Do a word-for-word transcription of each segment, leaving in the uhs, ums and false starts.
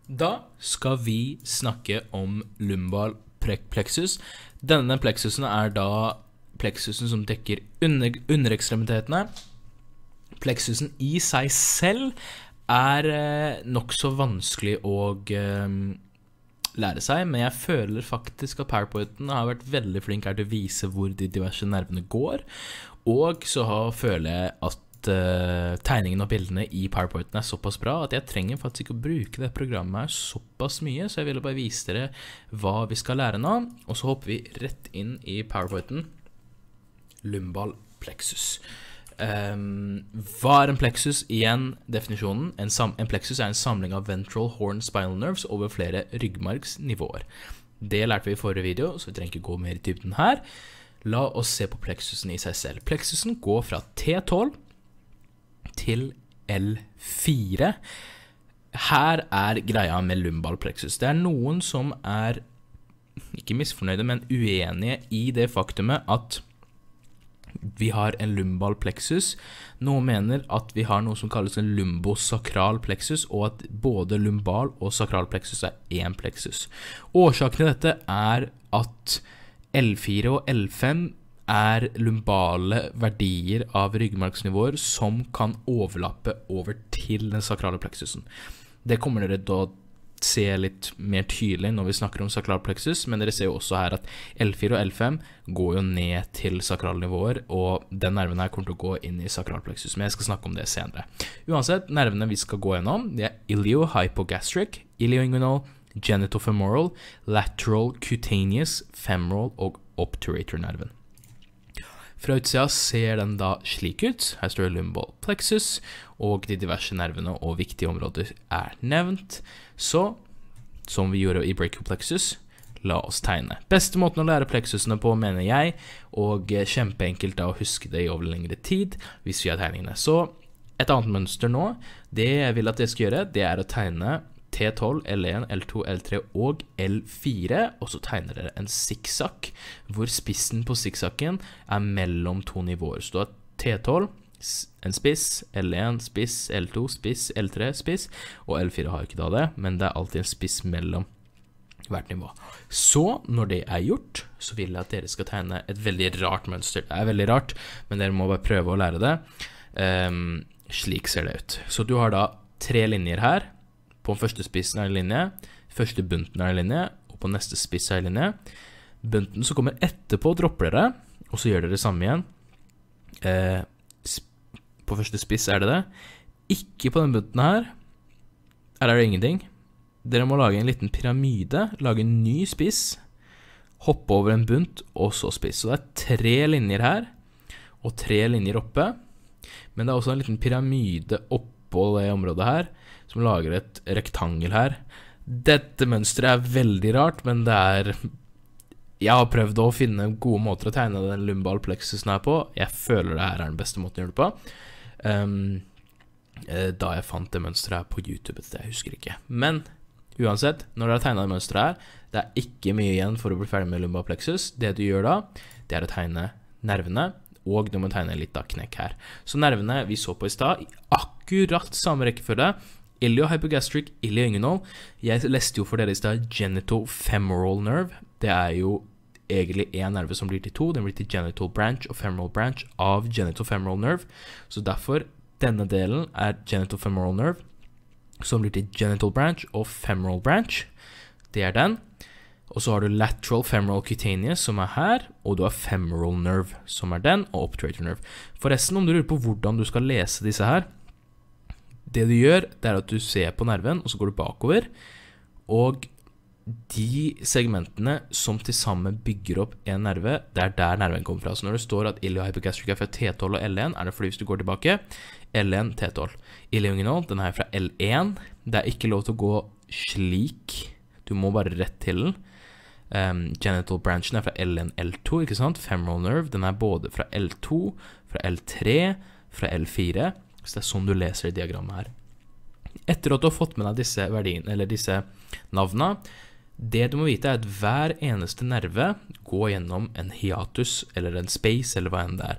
Da skal vi snakke om lumbal plexus. Denne plexusen er da plexusen som dekker under, underekstremithetene. Plexusen i seg selv er eh, nok så vanskelig å eh, lære seg, men jeg føler faktisk at PowerPointen har vært veldig flink her til å vise hvor de diverse nervene går, og så har, føler jeg at uh, tegningen og bildene i PowerPointen er såpass bra at jeg trenger faktisk ikke å bruke det programmet her såpass mye, så jeg ville bare vise dere hva vi skal lære nå, og så hopper vi rett inn i PowerPointen. Lumbal plexus. Um, hva er en plexus? Igjen definisjonen. En, sam en plexus er en samling av ventral horn spinal nerves over flere ryggmargsnivåer. Det lærte vi i forrige video, så vi trenger ikke gå mer i dybden her. La oss se på plexusen i seg selv. Plexusen går fra T tolv til L fire. Her er greia med lumbal plexus. Det er noen som er ikke misfornøyde, men uenige i det faktumet at vi har en lumbal plexus. Noen mener at vi har noe som kalles en lumbosakral plexus, og at både lumbal og sakral plexus er en plexus. Årsaken til dette er at L fire og L fem er lumbale verdier av ryggmargsnivåer som kan overlappe over til den sakrale plexusen. Det kommer dere da se litt mer tydelig når vi snakker om sakral plexus, men dere ser jo også her at L fire og L fem går jo ned til sakrale nivåer, og den nerven her kommer til å gå inn i sakral plexus, men jeg skal snakke om det senere. Uansett, nervene vi skal gå gjennom, det er iliohypogastric, ilioinguinal, genitofemoral, lateral cutaneous, femoral og obturator-nerven. Fra utsida ser den da slik ut. Her står det lumbal plexus, og de diverse nervene og viktige områder er nevnt. Så, som vi gjorde i brachial plexus, la oss tegne. Beste måten å lære plexusene på, mener jeg, og kjempeenkelt da å huske det i over lengre tid, hvis vi har tegningene. Så, et annet mønster nå, det jeg vil at jeg skal gjøre, det er å tegne T tolv, L en, L to, L tre og L fire, og så tegner dere en sikksakk, hvor spissen på sikksakken er mellom to nivåer. Så du har T tolv, en spiss, L en, spiss, L to, spiss, L tre, spiss, og L fire har ikke da det, men det er alltid en spiss mellom hvert nivå. Så, når det er gjort, så vil jeg at dere skal tegne et veldig rart mønster. Det er veldig rart, men dere må bare prøve å lære det. Um, slik ser det ut. Så du har da tre linjer her. På den første spissen er en linje, første bunten er en linje, og på neste spiss er en linje. Bunten som kommer etterpå dropper dere, og så gjør dere det samme igjen. Eh, på første spiss er det det. Ikke på den bunten her. Her er det ingenting. Dere må lage en liten pyramide, lage en ny spiss, hoppe over en bunt, og så spiss. Så det er tre linjer her, og tre linjer oppe. Men det er også en liten pyramide oppå det området her, som lager et rektangel her. Dette mønstret er veldig rart, men det er... Jeg har prøvd å finne gode måter å tegne den lumbal plexusen her på. Jeg føler det her er den beste måten å gjøre det på. Um, da jeg fant det mønstret her på YouTube, det jeg husker ikke. Men uansett, når dere har tegnet det mønstret her, det er ikke mye igjen for å bli ferdig med lumbal plexus. Det du gjør da, det er å tegne nervene, og du må tegne litt av knekk her. Så nervene vi så på i sted, akkurat samme rekkefølge. Iliohypogastric, ilioinguinal. Jeg leste jo for dere i sted genitofemoral nerve. Det er jo egentlig en nerve som blir til to. Den blir til genital branch og femoral branch av genitofemoral nerve. Så derfor, denne delen er genitofemoral nerve, som blir til genital branch og femoral branch. Det er den. Og så har du lateral femoral cutaneous, som er her, og du har femoral nerve, som er den, og obturator nerve. Forresten, om du lurer på hvordan du skal lese disse her, det du gjør, det er at du ser på nerven, og så går du bakover, og de segmentene som til sammen bygger opp en nerve, det er der nerven kommer fra. Så når det står at iliohypogastric er fra T tolv og L en, er det fordi hvis du går tilbake, L en, T tolv. Ilioinguinal, den er fra L en, det er ikke lov til å gå slik, du må bare rett til den. Um, genital branchen er fra L en, L to, ikke sant? Femoral nerve, den er både fra L to, fra L tre, fra L fire, så det er sånn du leser i diagrammet her. Etter at du har fått med deg disse verdiene, eller disse navnene, det du må vite er at hver eneste nerve går gjennom en hiatus, eller en space, eller hva enn det er.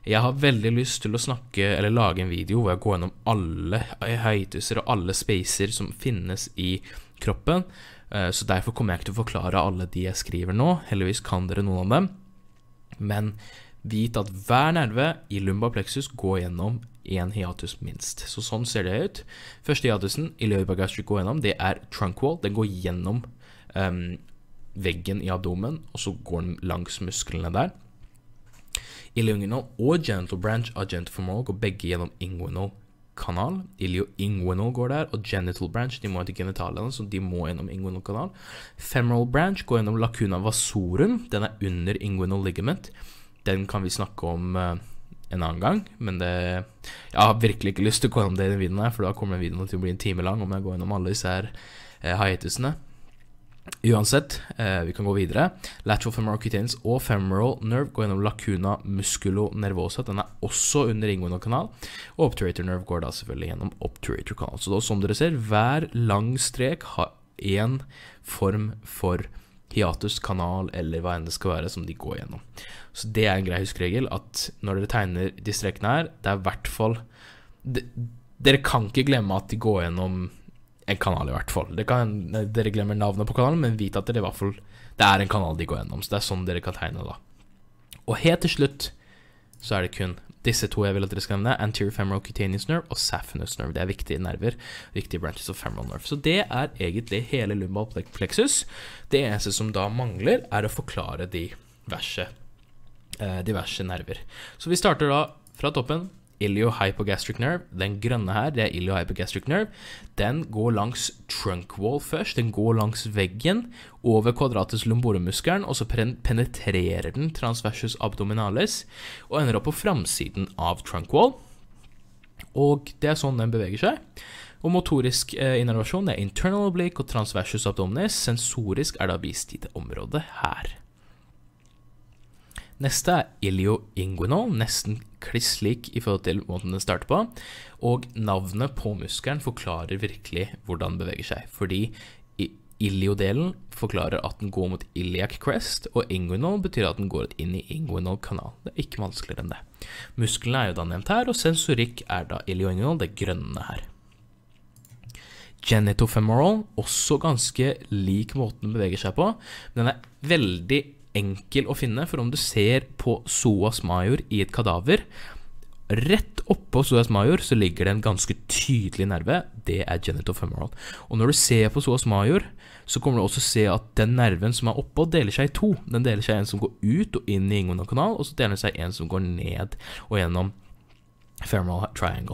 Jeg har veldig lyst til å snakke, eller lage en video hvor jeg går gjennom alle hiatuser og alle spacer som finnes i kroppen, så derfor kommer jeg ikke til å forklare alle de jeg skriver nå. Heldigvis kan dere noen av dem, men vit at hver nerve i lumbar plexus går gjennom en hiatus minst. Så sånn ser det ut. Første hiatusen iliogastric går gjennom, det er trunk wall. Den går gjennom um, veggen i abdomen, og så går den langs musklene der. Ilioinguinal og genital branch av genitofemoral går begge gjennom inguinal kanal. Ilioinguinal går der, og genital branch, de må til genitalene, så de må gjennom inguinal kanal. Femoral branch går gjennom lacuna vasorum, den er under inguinal ligament. Den kan vi snakke om uh, en annen gang, men det, jeg har virkelig ikke lyst til å gå gjennom det i den videoen her, for da kommer videoen til å bli en time lang om jeg går gjennom alle disse her uh, hiatusene. Uansett, eh, vi kan gå videre. Lateral femoral cutaneous og femoral nerve går gjennom lacuna musculo-nervosa. Den er også under inguinal kanal. Og obturator nerve går da selvfølgelig gjennom obturator kanal. Så da, som dere ser, hver lang strek har en form for hiatus, kanal, eller hva enn det skal være som de går gjennom. Så det er en grei huskregel, at når dere tegner de strekene her, det er i hvert fall... De, dere kan ikke glemme at de går gjennom en kanal i hvert fall. Det kan, dere glemmer navnet på kanalen, men vite at det i hvert fall det er en kanal de går gjennom, så det er sånn dere kan tegne da. Og helt til slutt så er det kun disse to jeg vil at dere skal nevne, anterior femoral cutaneous nerve og saphenous nerve. Det er viktige nerver, viktige branches of femoral nerve. Så det er egentlig hele lumbal plexus. Det eneste som da mangler er å forklare de diverse, eh, diverse nerver. Så vi starter da fra toppen. Iliohypogastric nerve, den grønne her, det er iliohypogastric nerve. Den går langs trunk wall først, den går langs veggen over quadratus lumborum-muskelen, og så penetrerer den transversus abdominalis, og ender opp på framsiden av trunk wall. Og det er sånn den beveger seg. Og motorisk eh, innervasjon, det er internal oblique og transversus abdominis. Sensorisk er da vist i det området her. Neste er ilioinguinal, nesten kliss lik i forhold til måten den starter på, og navnet på muskelen forklarer virkelig hvordan den beveger seg, fordi iliodelen forklarer at den går mot iliac crest, og inguinal betyr at den går inn i inguinal kanal. Det er ikke vanskeligere enn det. Musklene er jo da nevnt her, og sensorikk er da ilioinguinal, det grønne her. Genitofemoral, også ganske lik måten den beveger seg på, men den er veldig enkel å finne, for om du ser på psoas major i et kadaver, rett oppå psoas major så ligger det en ganske tydelig nerve, det er genitofemoral. Og når du ser på psoas major, så kommer du også se at den nerven som er oppå deler seg i to. Den deler seg en som går ut og inn i inguinal kanal, og så deler seg en som går ned og gjennom femoral triangle.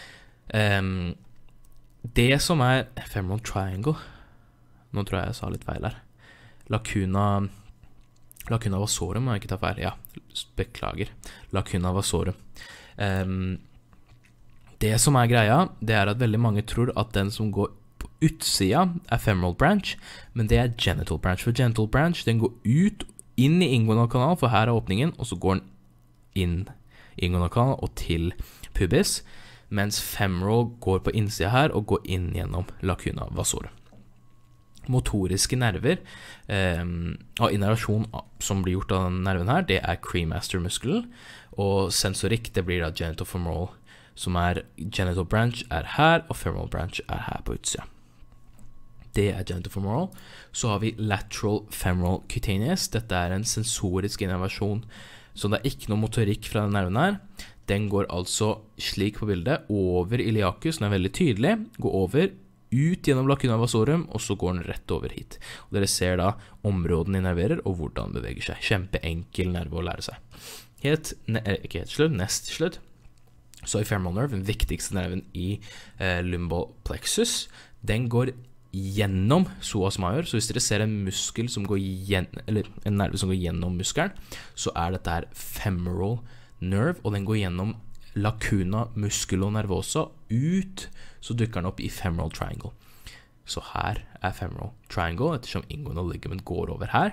Um, det som er femoral triangle, nå tror jeg jeg sa litt feil her, lacuna lacuna vasorum, må jeg ikke ta feil, ja, beklager, lacuna vasorum. Um, det som er greia, det er at veldig mange tror at den som går på utsida er femoral branch, men det er genital branch, for genital branch, den går ut, inn i inguinal kanal, for her er åpningen, og så går den inn i inguinal kanal og til pubis, mens femoral går på innsida her og går inn gjennom lacuna vasorum. Motoriske nerver eh, og innervasjon som blir gjort av den nerven her, det er cremaster-muskelen, og sensorikk, det blir da genitofemoral, som er genital branch er her, og femoral branch er her på utsida. Det er genitofemoral. Så har vi lateral femoral cutaneous, dette er en sensorisk innervasjon, så det er ikke noe motorikk fra den nerven her. Den går altså slik på bildet, over iliacus, den er veldig tydelig, går over, ut gjennom lacuna vasorum, og så går den rett over hit. Og dere ser da områden innerverer, og hvordan den beveger seg. Kjempeenkel nerve å lære seg. Helt, ne, ikke helt slutt, nest slutt. Så i femoral nerve, den viktigste nerven i eh, lumbal plexus, den går gjennom psoas major, så hvis dere ser en muskel som går gjennom, eller en nerve som går gjennom muskelen, så er dette her femoral nerve, og den går gjennom lacuna musculo-nervosa ut, så dukker den opp i femoral triangle. Så her er femoral triangle, ettersom inguinal ligament går over her.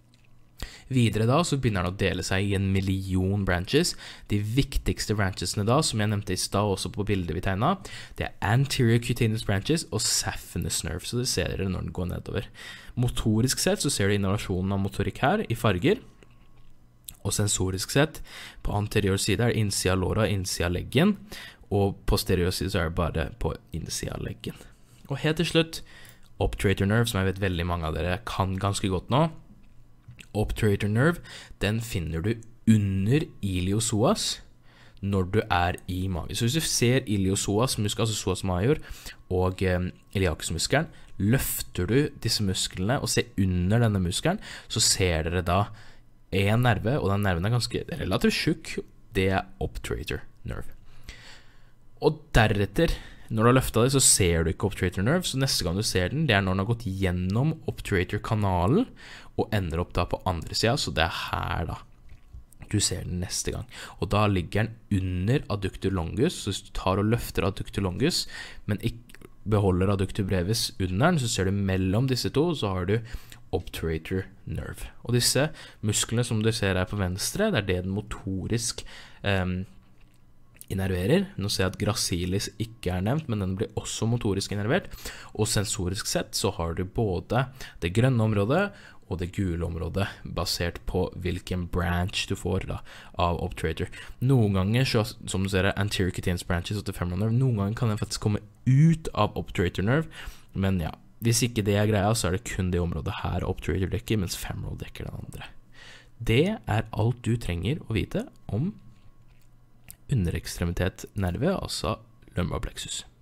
Videre da, så begynner den å dele seg i en million branches. De viktigste branchesene da, som jeg nevnte i stad også på bildet vi tegnet, det er anterior cutaneous branches og saphenous nerve, så det ser dere når den går nedover. Motorisk sett så ser du innovasjonen av motorikk her i farger, Og sensorisk sett, på anterior side er det innsida av låra, innsida av leggen, og posterior side så er det bare på innsida av leggen. Og helt til slutt, obturator nerve, som jeg vet veldig mange av dere kan ganske godt nå. Obturator nerve, den finner du under iliopsoas når du er i mage. Så hvis du ser iliopsoas muskel, altså psoas major, og eh, iliacusmuskelen, løfter du disse musklene og ser under denne muskelen, så ser dere da en nerve, og den nerven er ganske relativt tjukk, det er obturator nerve. Og deretter, når du har løftet det, så ser du ikke obturator nerve, så neste gang du ser den, det er når den har gått gjennom obturator-kanalen, og ender opp da på andre siden, så det er her da du ser den neste gang. Og da ligger den under adductor longus, så hvis du tar og løfter adductor longus, men ikke beholder adductor brevis under den, så ser du mellom disse to, så har du obturator nerve. Og disse musklene som du ser her på venstre, det er det den motorisk um, innerverer. Nå ser jeg at gracilis ikke er nevnt, men den blir også motorisk innervert. Og sensorisk sett så har du både det grønne området og det gule området, basert på hvilken branch du får da, av obturator. Noen ganger, så, som du ser, anterior cutaneous branches of the femoral nerve, noen ganger kan den faktisk komme ut av obturator nerve, men ja, hvis ikke det er greia, så er det kun det området her obturator dekker, mens femoral dekker den andre. Det er alt du trenger å vite om underekstremitet nerve, altså lumbar plexus.